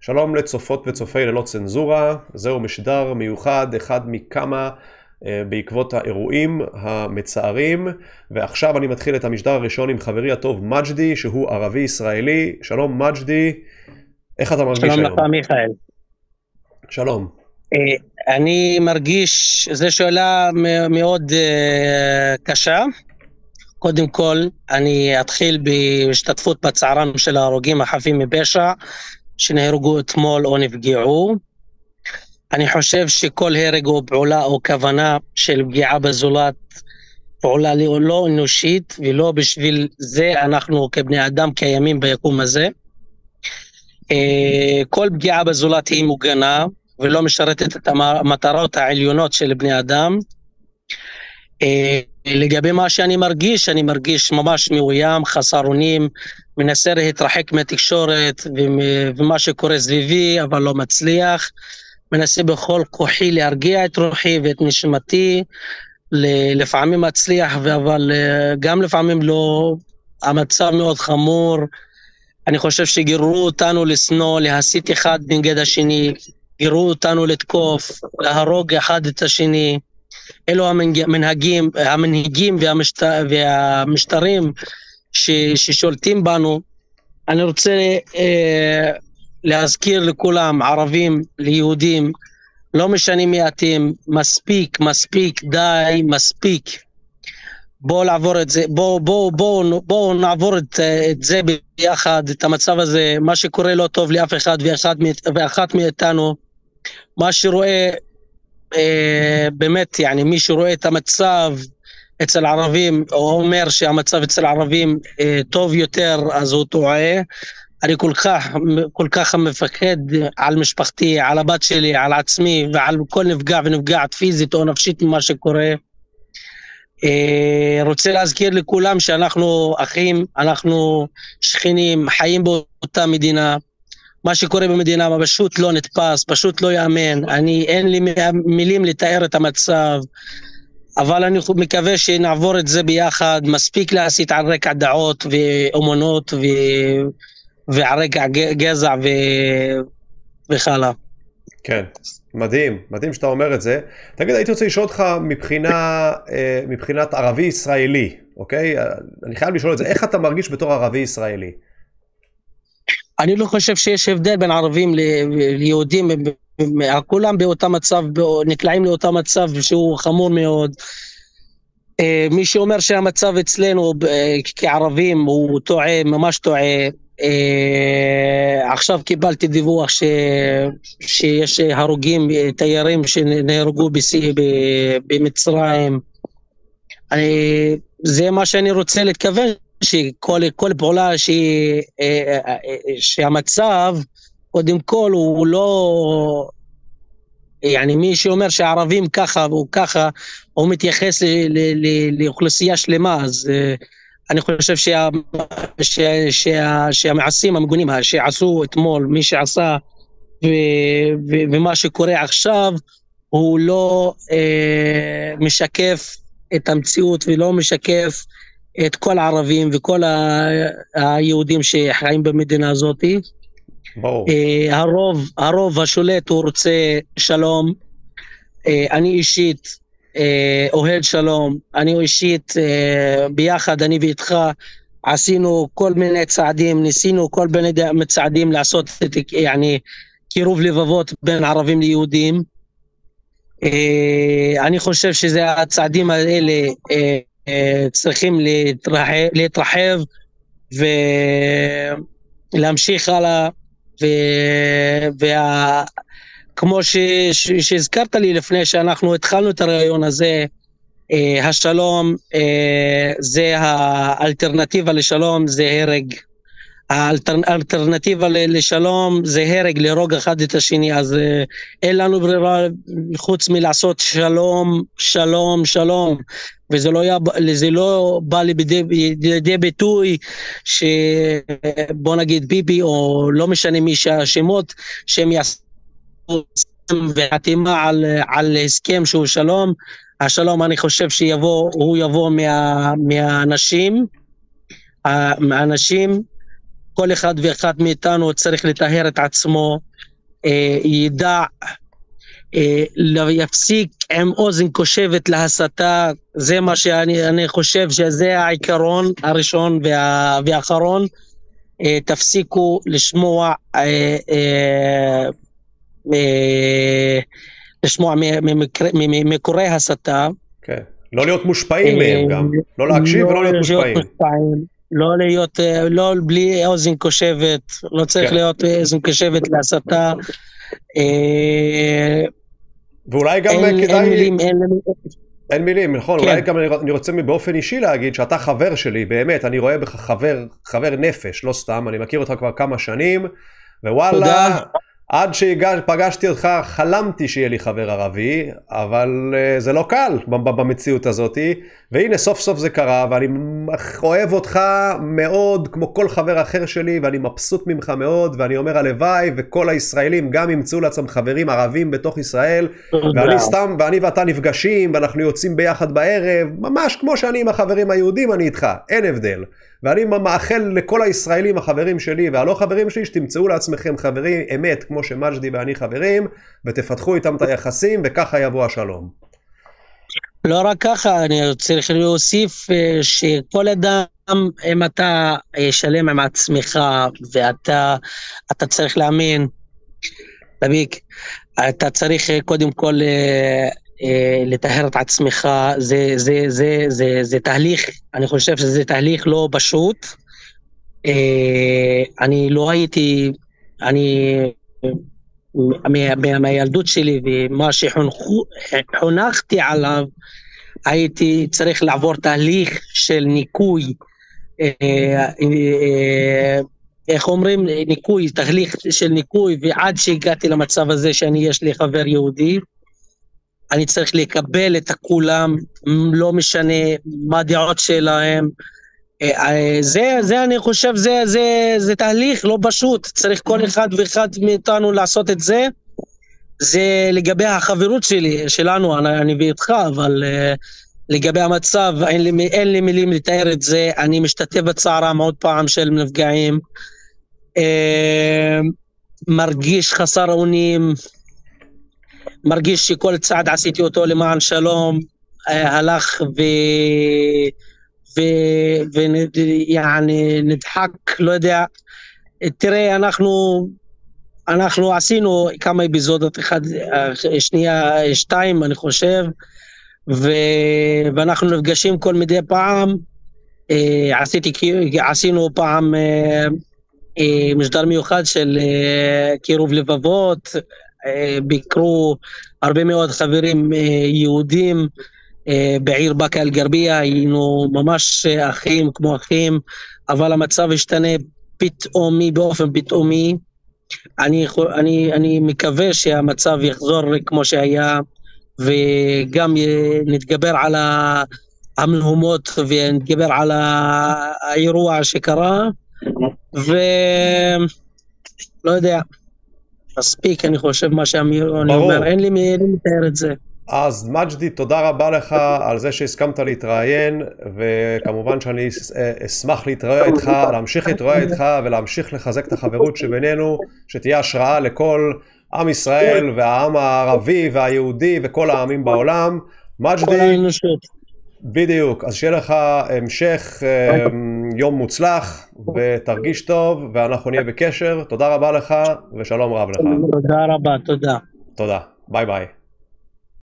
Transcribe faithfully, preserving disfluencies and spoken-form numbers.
שלום לצופות וצופי ללא צנזורה, זהו משדר מיוחד, אחד מכמה בעקבות האירועים המצערים, ועכשיו אני מתחיל את המשדר הראשון עם חברי הטוב מג'די, שהוא ערבי ישראלי. שלום מג'די, איך אתה מרגיש היום? שלום לך מיכאל. שלום. אני מרגיש, זו שאלה מאוד קשה. קודם כל, אני אתחיל בהשתתפות בצערם של ההרוגים החפים מפשע, שנהרגו אתמול או נפגעו. אני חושב שכל הרג או פעולה או כוונה של פגיעה בזולת, פעולה לא אנושית, ולא בשביל זה אנחנו כבני אדם קיימים ביקום הזה. כל פגיעה בזולת היא מוגנה, ולא משרתת את המטרות העליונות של בני אדם. לגבי מה שאני מרגיש, אני מרגיש ממש מאוים, חסר אונים, מנסה להתרחק מהתקשורת ומה שקורה סביבי, אבל לא מצליח. מנסה בכל כוחי להרגיע את רוחי ואת נשמתי, לפעמים מצליח, אבל גם לפעמים לא. המצב מאוד חמור. אני חושב שגירו אותנו לשנוא, להסית אחד נגד השני, גירו אותנו לתקוף, להרוג אחד את השני. אלו המנהגים, המנהיגים והמשט... והמשטרים ש... ששולטים בנו. אני רוצה אה, להזכיר לכולם, ערבים ליהודים, לא משנים מעטים, מספיק, מספיק, די, מספיק. בואו לעבור את זה, בואו בוא, בוא, בוא נעבור את, את זה ביחד, את המצב הזה. מה שקורה לא טוב לאף אחד ואחת, ואחת מאיתנו. מה שרואה אה, באמת, yani, מי שרואה את המצב אצל ערבים, או אומר שהמצב אצל ערבים אה, טוב יותר, אז הוא טועה. אני כל כך, כל כך מפחד על משפחתי, על הבת שלי, על עצמי, ועל כל נפגע ונפגעת פיזית או נפשית ממה שקורה. אה, רוצה להזכיר לכולם שאנחנו אחים, אנחנו שכנים, חיים באותה מדינה. מה שקורה במדינה פשוט לא נתפס, פשוט לא יאמן. אני, אין לי מילים לתאר את המצב, אבל אני מקווה שנעבור את זה ביחד. מספיק להסית על רקע דעות ואומנות ו... ועל רקע גזע ו... וחלה. כן, מדהים, מדהים שאתה אומר את זה. תגיד, הייתי רוצה לשאול אותך מבחינה, מבחינת ערבי ישראלי, אוקיי? אני חייב לשאול את זה, איך אתה מרגיש בתור ערבי ישראלי? אני לא חושב שיש הבדל בין ערבים ליהודים, כולם באותה מצב, נקלעים לאותה מצב שהוא חמור מאוד. מי שאומר שהמצב אצלנו כערבים הוא טועה, ממש טועה. עכשיו קיבלתי דיווח ש... שיש הרוגים, תיירים שנהרגו במצרים. זה מה שאני רוצה להתכוון, שכל כל פעולה ש... שהמצב קודם כל הוא לא, يعني מי שאומר שהערבים ככה והוא ככה, הוא מתייחס ל... ל... לאוכלוסייה שלמה. אז אני חושב שה... שה... שה... שהמעשים המגונים שעשו אתמול, מי שעשה ו... ו... ומה שקורה עכשיו, הוא לא אה, משקף את המציאות ולא משקף את כל הערבים וכל היהודים שחיים במדינה הזאת. ברור. הרוב, הרוב השולט הוא רוצה שלום. אני אישית אוהד שלום. אני אישית ביחד, אני ואיתך, עשינו כל מיני צעדים, ניסינו כל מיני צעדים לעשות את, يعني, קירוב לבבות בין ערבים ליהודים. אני חושב שזה הצעדים האלה צריכים להתרחב, להתרחב ולהמשיך הלאה. וכמו שהזכרת לי לפני שאנחנו התחלנו את הרעיון הזה, השלום זה האלטרנטיבה לשלום, זה הרג. האלטרנטיבה לשלום זה הרג, להרוג אחד את השני. אז אין לנו ברירה חוץ מלעשות שלום, שלום, שלום. וזה לא, זה לא בא לידי ביטוי שבוא נגיד ביבי או לא משנה מי שהשמות שהם יעשו וחתימה על, על הסכם שהוא שלום. השלום אני חושב שיבוא, הוא יבוא מה, מהאנשים, מהאנשים. כל אחד ואחד מאיתנו צריך לטהר את עצמו, ידע להפסיק עם אוזן קושבת להסתה. זה מה שאני אני חושב שזה העיקרון הראשון וה, והאחרון. תפסיקו לשמוע לשמוע ממקורי הסתה. כן. לא להיות מושפעים מהם גם. לא להקשיב ולא להיות מושפעים. לא להיות, לא בלי אוזן קושבת. לא צריך להיות אוזן קושבת להסתה. ואולי גם כדאי... אין מילים, אין מילים. אין מילים, נכון, כן. אולי גם אני רוצה באופן אישי להגיד שאתה חבר שלי, באמת, אני רואה בך חבר, חבר נפש, לא סתם, אני מכיר אותך כבר כמה שנים, ווואלה, תודה. עד שפגשתי אותך חלמתי שיהיה לי חבר ערבי, אבל uh, זה לא קל במציאות הזאת, והנה סוף סוף זה קרה, ואני אוהב אותך מאוד כמו כל חבר אחר שלי, ואני מבסוט ממך מאוד, ואני אומר הלוואי, וכל הישראלים גם ימצאו לעצמם חברים ערבים בתוך ישראל, ואני סתם, ואני ואתה נפגשים, ואנחנו יוצאים ביחד בערב, ממש כמו שאני עם החברים היהודים, אני איתך, אין הבדל. ואני מאחל לכל הישראלים, החברים שלי והלא חברים שלי, שתמצאו לעצמכם חברים אמת, כמו שמג'די ואני חברים, ותפתחו איתם את היחסים, וככה יבוא השלום. לא רק ככה, אני צריך להוסיף שכל אדם, אם אתה שלם עם עצמך, ואתה אתה צריך להאמין, לביק, אתה צריך קודם כל לטהר את עצמך, זה, זה, זה, זה, זה תהליך, אני חושב שזה תהליך לא פשוט. אני לא הייתי, אני, מהילדות שלי ומה שחונכתי עליו, הייתי צריך לעבור תהליך של ניקוי, איך אומרים, ניקוי, תהליך של ניקוי, ועד שהגעתי למצב הזה שאני יש לי חבר יהודי, אני צריך לקבל את כולם, לא משנה מה הדעות שלהם. זה, זה אני חושב, זה, זה, זה תהליך לא פשוט, צריך כל אחד ואחד מאיתנו לעשות את זה. זה לגבי החברות שלי, שלנו, אני, אני ואיתך, אבל uh, לגבי המצב, אין לי, אין לי מילים לתאר את זה, אני משתתף בצערם עוד פעם של נפגעים, uh, מרגיש חסר אונים, מרגיש שכל צעד עשיתי אותו למען שלום, הלך ו... ו... ויעני נדחק, לא יודע. תראה, אנחנו, אנחנו עשינו כמה אפיזודות, אחד, שנייה, שתיים, אני חושב, ו... ואנחנו נפגשים כל מדי פעם. עשיתי, עשינו פעם משדר מיוחד של קירוב לבבות, ביקרו הרבה מאוד חברים יהודים בעיר באקה אל-גרבייה, היינו ממש אחים כמו אחים, אבל המצב השתנה פתאומי, באופן פתאומי. אני, אני, אני מקווה שהמצב יחזור כמו שהיה, וגם נתגבר על המהומות ונתגבר על האירוע שקרה, ולא יודע, מספיק, אני חושב מה שאני אומר, אין לי מי לתאר את זה. אז מג'די, תודה רבה לך על זה שהסכמת להתראיין, וכמובן שאני אשמח להתראה איתך, להמשיך להתראה איתך ולהמשיך לחזק את החברות שבינינו, שתהיה השראה לכל עם ישראל והעם הערבי והיהודי וכל העמים בעולם. מג'די, בדיוק, אז שיהיה לך המשך יום מוצלח ותרגיש טוב, ואנחנו נהיה בקשר. תודה רבה לך ושלום רב לך. תודה רבה, תודה. תודה, ביי ביי.